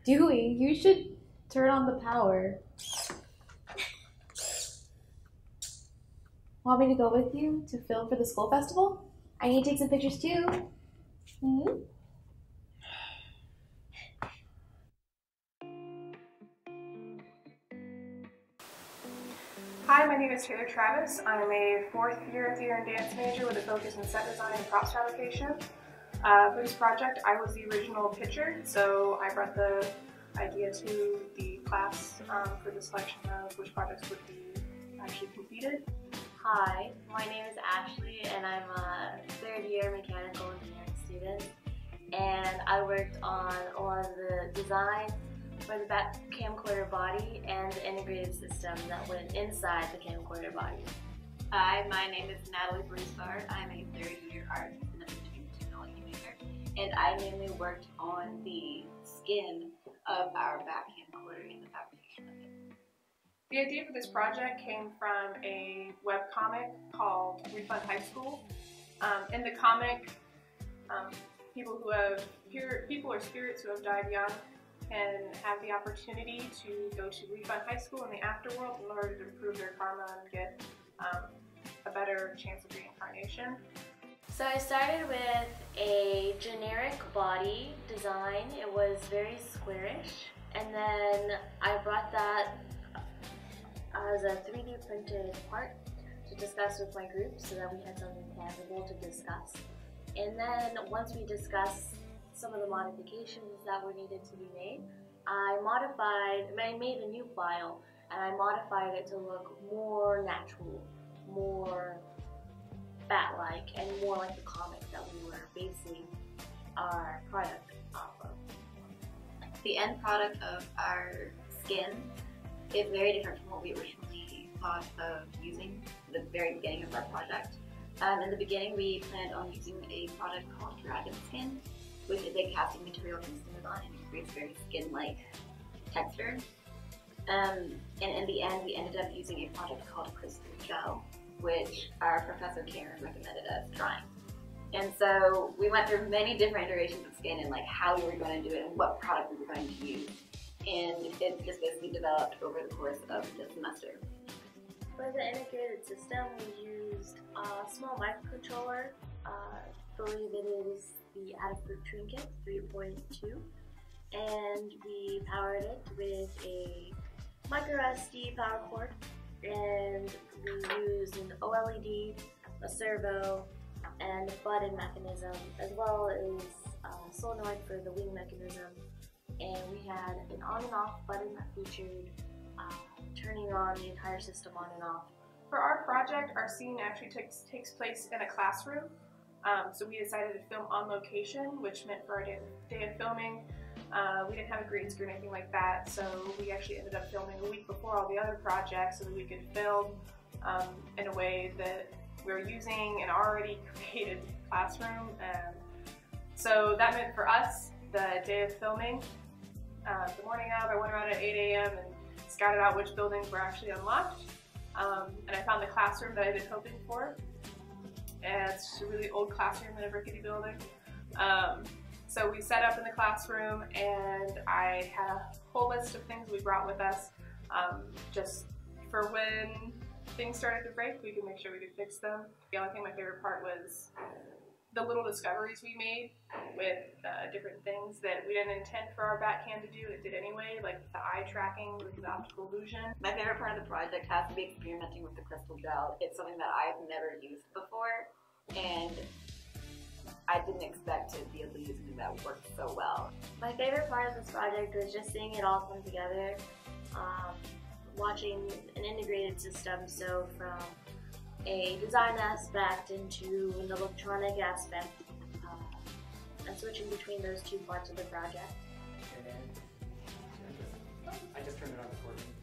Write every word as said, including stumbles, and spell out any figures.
doing? You should turn on the power. Want me to go with you to film for the school festival? I need to take some pictures too. Mm-hmm. Hi, my name is Taylor Travis. I'm a fourth year theater and dance major with a focus in set design and props fabrication. Uh, for this project, I was the original pitcher, so I brought the idea to the class um, for the selection of which projects would be actually completed. Hi, my name is Ashley and I'm a third year mechanical engineering student, and I worked on a lot of the design for the Bat Camcorder body and the integrated system that went inside the camcorder body. Hi, my name is Natalie Broussard. I'm a third year art and engineering technology major, and I mainly worked on the skin of our Bat Camcorder and the fabrication of it. The idea for this project came from a webcomic called Refund High School. Um, in the comic, um, people who have people or spirits who have died young can have the opportunity to go to Refund High School in the afterworld in order to improve their karma and get um, a better chance of reincarnation. So I started with a generic body design. It was very squarish, and then I brought that as a three D printed part to discuss with my group so that we had something tangible to discuss. And then once we discussed some of the modifications that were needed to be made, I modified, I made a new file and I modified it to look more natural, more bat-like, and more like the comic that we were basing our product off of. The end product of our skin is very different from what we originally thought of using at the very beginning of our project. Um, in the beginning, we planned on using a product called Dragon Skin, which is a casting material from Amazon, and it creates very skin-like texture. Um, and in the end, we ended up using a product called Crystal Gel, which our professor Karen recommended us trying. And so we went through many different iterations of skin and like how we were going to do it and what product we were going to use. And it just basically developed over the course of the semester. For the integrated system, we used a small microcontroller. Uh, I believe it is the Adafruit Trinket three point two, and we powered it with a micro S D power cord, and we used an O L E D, a servo, and a button mechanism, as well as a solenoid for the wing mechanism. And we had an on and off button that featured uh, turning on the entire system on and off. For our project, our scene actually takes, takes place in a classroom. Um, so we decided to film on location, which meant for our day, day of filming, uh, we didn't have a green screen or anything like that. So we actually ended up filming a week before all the other projects so that we could film um, in a way that we were using an already created classroom. And so that meant for us, the day of filming, Uh, the morning of, I went around at eight A M and scouted out which buildings were actually unlocked. Um, and I found the classroom that I've been hoping for. And it's a really old classroom in a rickety building. Um, so we set up in the classroom, and I had a whole list of things we brought with us um, just for when things started to break, we could make sure we could fix them. The only thing my favorite part was the little discoveries we made with uh, different things that we didn't intend for our bat cam to do, it did anyway, like the eye tracking with the optical illusion. My favorite part of the project has to be experimenting with the crystal gel. It's something that I've never used before, and I didn't expect to be able to use something that worked so well. My favorite part of this project was just seeing it all come together, um, watching an integrated system, so from a design aspect into an electronic aspect, uh, and switching between those two parts of the project. And then I just turned it on recording.